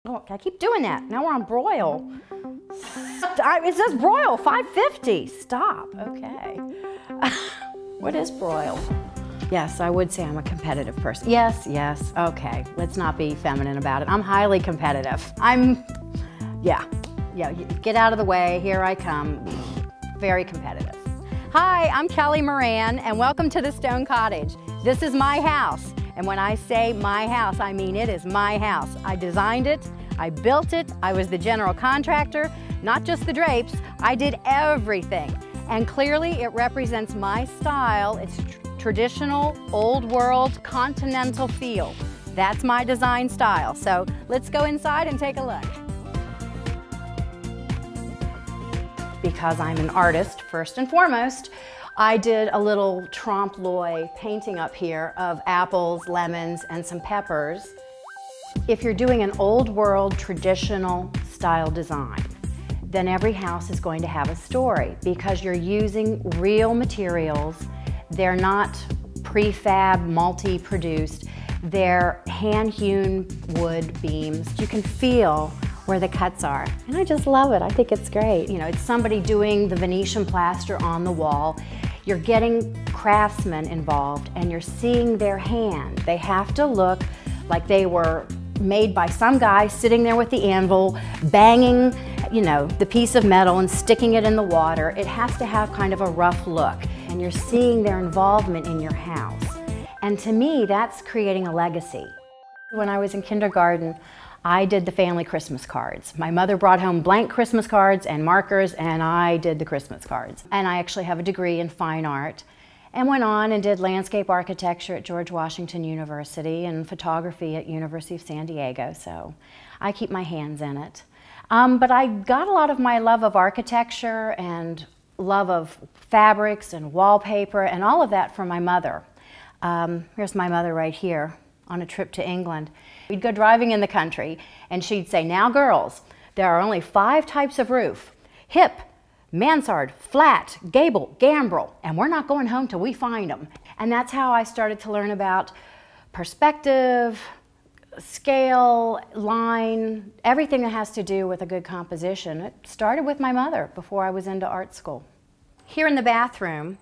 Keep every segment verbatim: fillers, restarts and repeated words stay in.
Oh, I keep doing that. Now we're on broil. Stop. It says broil, five fifty. Stop. Okay. What is broil? Yes, I would say I'm a competitive person. Yes, yes. Okay. Let's not be feminine about it. I'm highly competitive. I'm, yeah. Yeah, get out of the way. Here I come. Very competitive. Hi, I'm Kelly Moran, and welcome to the Stone Cottage. This is my house. And when I say my house, I mean it is my house. I designed it, I built it, I was the general contractor, not just the drapes, I did everything. And clearly it represents my style. It's tr traditional, old world, continental feel. That's my design style. So let's go inside and take a look. Because I'm an artist, first and foremost, I did a little trompe-l'oeil painting up here of apples, lemons, and some peppers. If you're doing an old world, traditional style design, then every house is going to have a story because you're using real materials. They're not prefab, multi-produced. They're hand-hewn wood beams. You can feel where the cuts are. And I just love it. I think it's great. You know, it's somebody doing the Venetian plaster on the wall. You're getting craftsmen involved and you're seeing their hand. They have to look like they were made by some guy sitting there with the anvil, banging, you know, the piece of metal and sticking it in the water. It has to have kind of a rough look. And you're seeing their involvement in your house. And to me, that's creating a legacy. When I was in kindergarten, I did the family Christmas cards. My mother brought home blank Christmas cards and markers, and I did the Christmas cards. And I actually have a degree in fine art and went on and did landscape architecture at George Washington University and photography at University of San Diego, so I keep my hands in it. Um, but I got a lot of my love of architecture and love of fabrics and wallpaper and all of that from my mother. Um, here's my mother right here on a trip to England. We'd go driving in the country and she'd say, now girls, there are only five types of roof: hip, mansard, flat, gable, gambrel, and we're not going home till we find them. And that's how I started to learn about perspective, scale, line, everything that has to do with a good composition. It started with my mother before I was into art school. Here in the bathroom,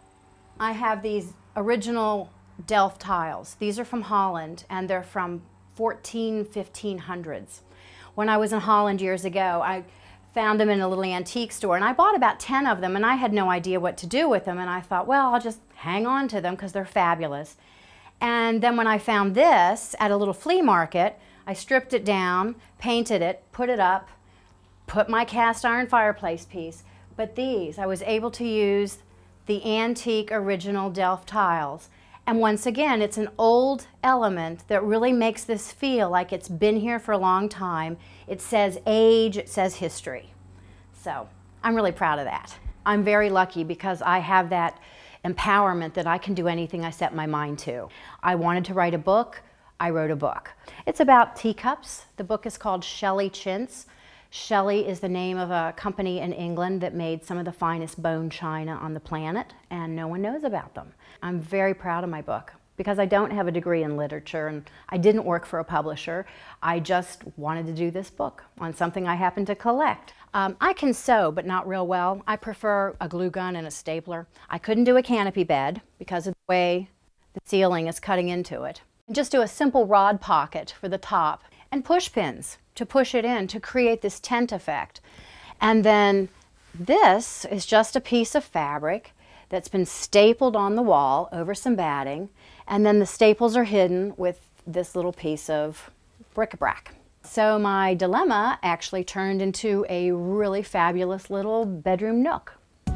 I have these original Delft tiles. These are from Holland and they're from fourteen, fifteen hundreds. When I was in Holland years ago, I found them in a little antique store and I bought about ten of them and I had no idea what to do with them, and I thought, well, I'll just hang on to them because they're fabulous. And then when I found this at a little flea market, I stripped it down, painted it, put it up, put my cast iron fireplace piece. But these, I was able to use the antique original Delft tiles. And once again, it's an old element that really makes this feel like it's been here for a long time. It says age, it says history. So I'm really proud of that. I'm very lucky because I have that empowerment that I can do anything I set my mind to. I wanted to write a book, I wrote a book. It's about teacups. The book is called Shelley Chintz. Shelley is the name of a company in England that made some of the finest bone china on the planet, and no one knows about them. I'm very proud of my book because I don't have a degree in literature and I didn't work for a publisher. I just wanted to do this book on something I happen to collect. Um, I can sew, but not real well. I prefer a glue gun and a stapler. I couldn't do a canopy bed because of the way the ceiling is cutting into it. And just do a simple rod pocket for the top and push pins to push it in to create this tent effect. And then this is just a piece of fabric that's been stapled on the wall over some batting, and then the staples are hidden with this little piece of bric-a-brac. So my dilemma actually turned into a really fabulous little bedroom nook.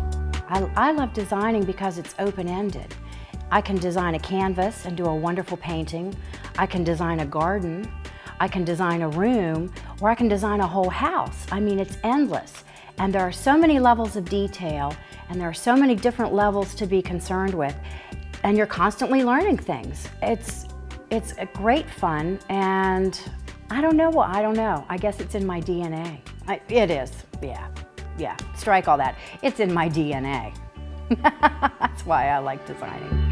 I, I love designing because it's open-ended. I can design a canvas and do a wonderful painting. I can design a garden. I can design a room, or I can design a whole house. I mean, it's endless. And there are so many levels of detail, and there are so many different levels to be concerned with, and you're constantly learning things. It's, it's a great fun, and I don't know what, I don't know. I guess it's in my D N A. I, it is, yeah, yeah, strike all that. It's in my D N A. That's why I like designing.